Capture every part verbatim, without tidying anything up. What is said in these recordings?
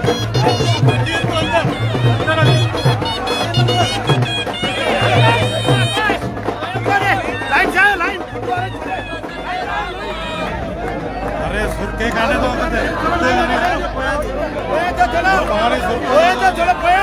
अरे सुर के गाने दो बंदे ओए तो चलो ओए तो चलो पयो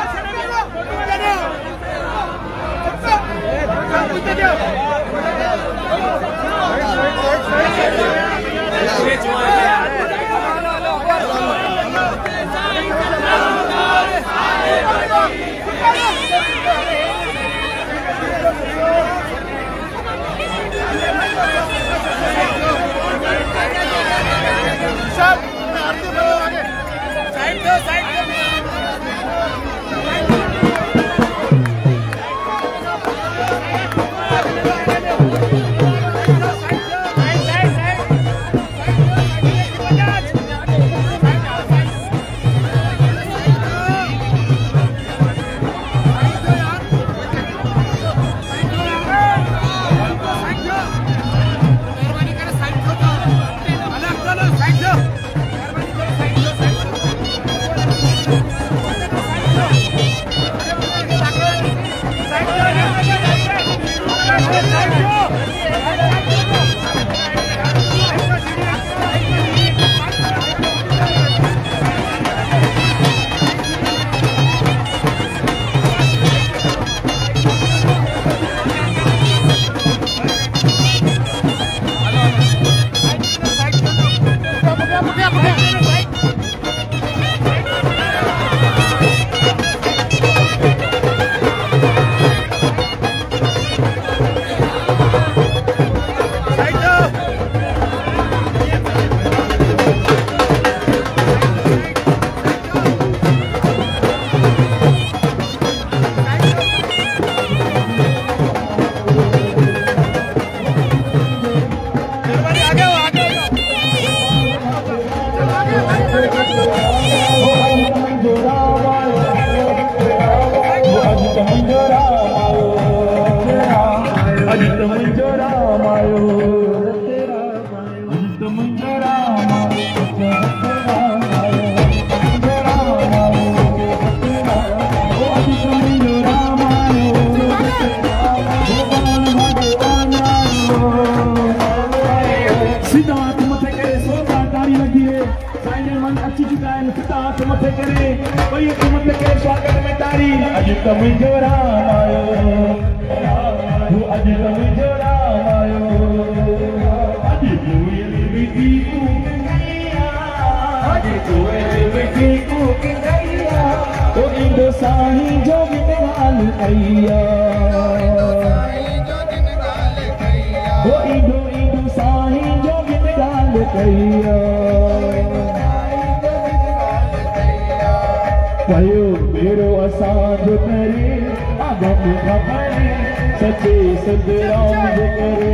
सचे सतराम जे करे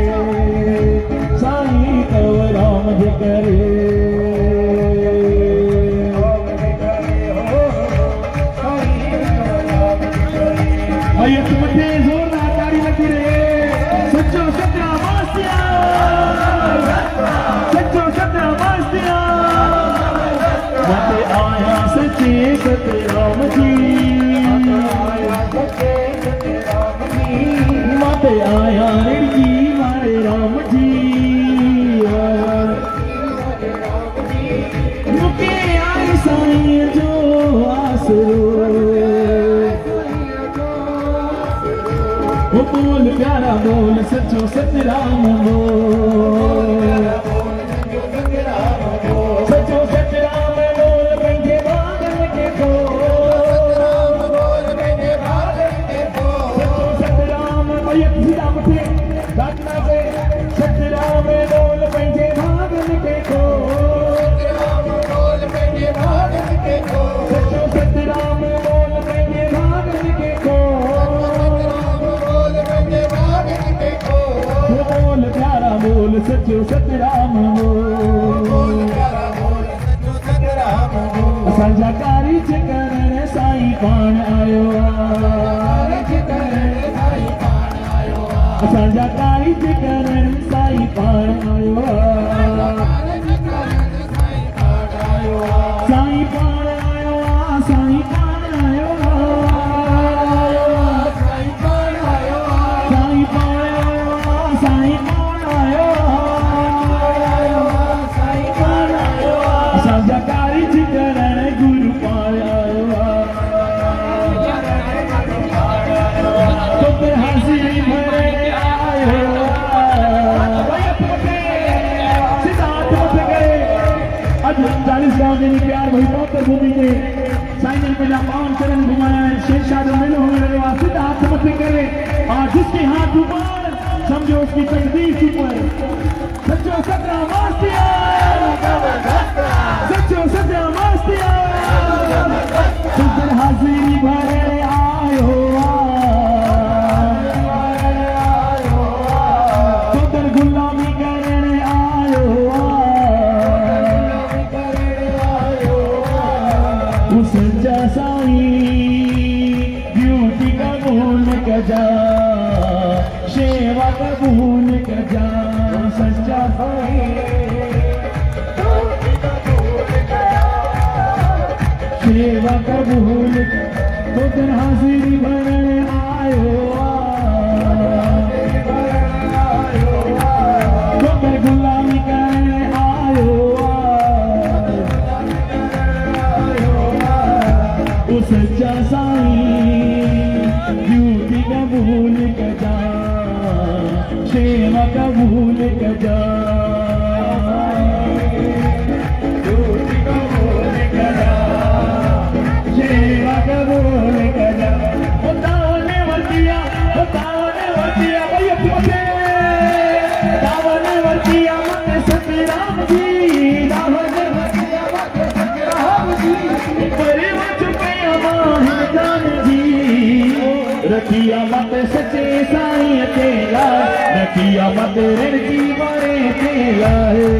साईं कवराम जे करे भाई तुम थे जोरदार ताड़ी लगी रे सच्चो सतरा मास्तिया सच्चो सतरा मास्तिया मते आया सचे सतराम जी मते आया लड़की मारे राम जी मुके आई साईं जो आसरो वो बोल प्यारा बोल सचो सतराम बोल सचो सतराम बोल पंजे बादल के बोल सचो सतराम भैया सीधा मथे घटना से सतराम बोल पंजे बादल के सचो सतराम बोल पंजे बादल के बोल प्यारा बोल सचो सतराम बोल असांजा कारी करण साईं पाण आयो असांजा कारी करण साईं पाण आयो साईं पाण आयो साईं पाण आयो साईं पाण आयो साईं पाण आयो साईं पाण आयो साईं पाण आयो असांजा कारज करण गुरु पाण आयो तो पे हाज़िरी भरे आयो सिद्धार्थ मत गए अज चालीस गांव जनी प्यार भई पौतर भूमि में साईं ने पंहिंजा पावन चरण घुमाया है शेरशाह जो मेलो होने रहियो आहे सिद्धार्थ मत करे और जिसके हाथ ऊपर समझो उसकी तकदीर ऊपर सच्चो सच्चा मस्तिया सच्चो सच्चा मस्तिया सुंदर हाजिरी भरे आयो सुंदर गुलामी करने आयो सच्चा साईं ड्यूटी कबूल कजा सेवा कबूल कजा सच्चा साईं सेवा कबूल तो दिन हाजिरी भरने आयो तो दिन गुलामी करने आयो सच्चा साईं ड्यूटी कबूल कजा सेवा कबूल कजा ड्यूटी कबूल कजा सेवा कबूल कजा दावने वर्तिया दावने वर्तिया भैया पीछे दावने वर्तिया मत सतराम जी दावने वर्तिया मत सतराम जी परे रखिया मत सच्चे साईं अकेला रखिया मत रण की मारे अकेला है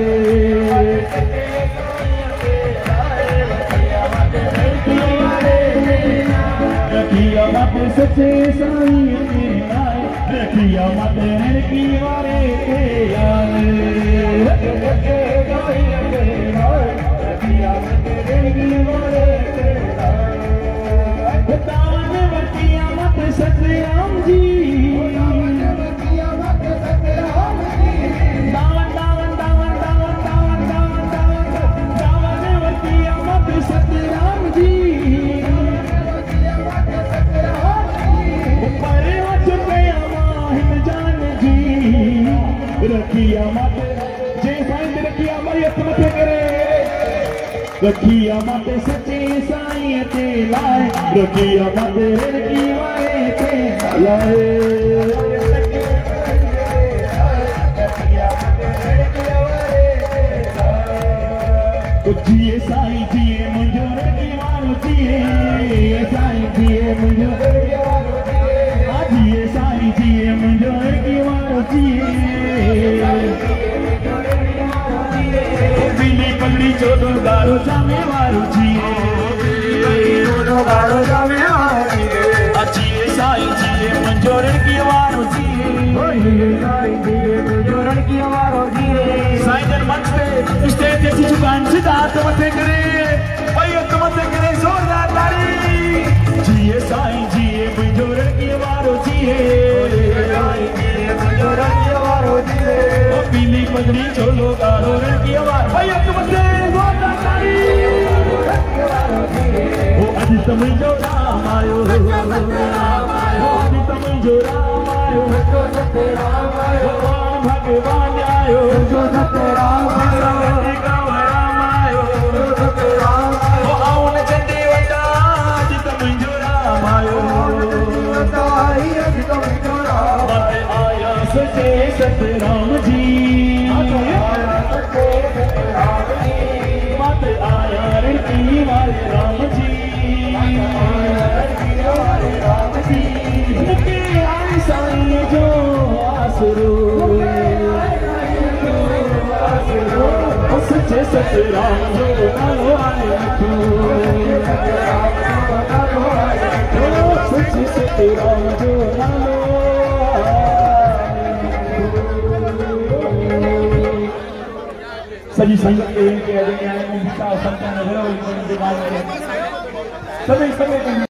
रखिया मत सच्चे साईं अकेला रखिया मत रण की मारे अकेला रखिया मत रण की मारे सतराम जी दावन दावन दावन दावन दावन दावन दावन दावन वर्तिया मत सतराम जी परे मत गया माहिम जान जी रखिया मत जे साईं रखिया मरियत मत करे रखिया मत सच्चे साईं अकेला रखिया मत की वारे लाए जिए साईं जिए मुझो रखी वारो जिए साईं जिए मुझो जिए साईं जिए मुझो रखी वारो जिए पीली पगड़ी चोदो गारो जामे वारो जिए चोदो गारो जामे वारो जिए जिए साईं जिए मंजोरण की वारो जिए साईं जिए मंजोरण की वारो जिए साईं जन मंच पे स्टेज जैसी जुबान सिद्धार्थ मथे करे भाई तुम मथे करे जोरदार ताली जिए साईं जिए मंजोरण की वारो जिए साईं जिए मंजोरण की वारो जिए ओ पीली पगड़ी चोलो गारो रण की वारो भाई तुम मथे जोरदार ताली ओ अज तुम जो राम आयो भगवान आयो जो सतराम आयो चंडी वटा जित मुंहिंजो राम आयो आया सचे सतराम जी मत आया रणकी वाले राम जी साईं जो आसरो सच्चे सतराम जो नालो आए सच्चे सतराम जो नालो सजी संगत के इनके अधीन आए मुझे संतान सभी सभी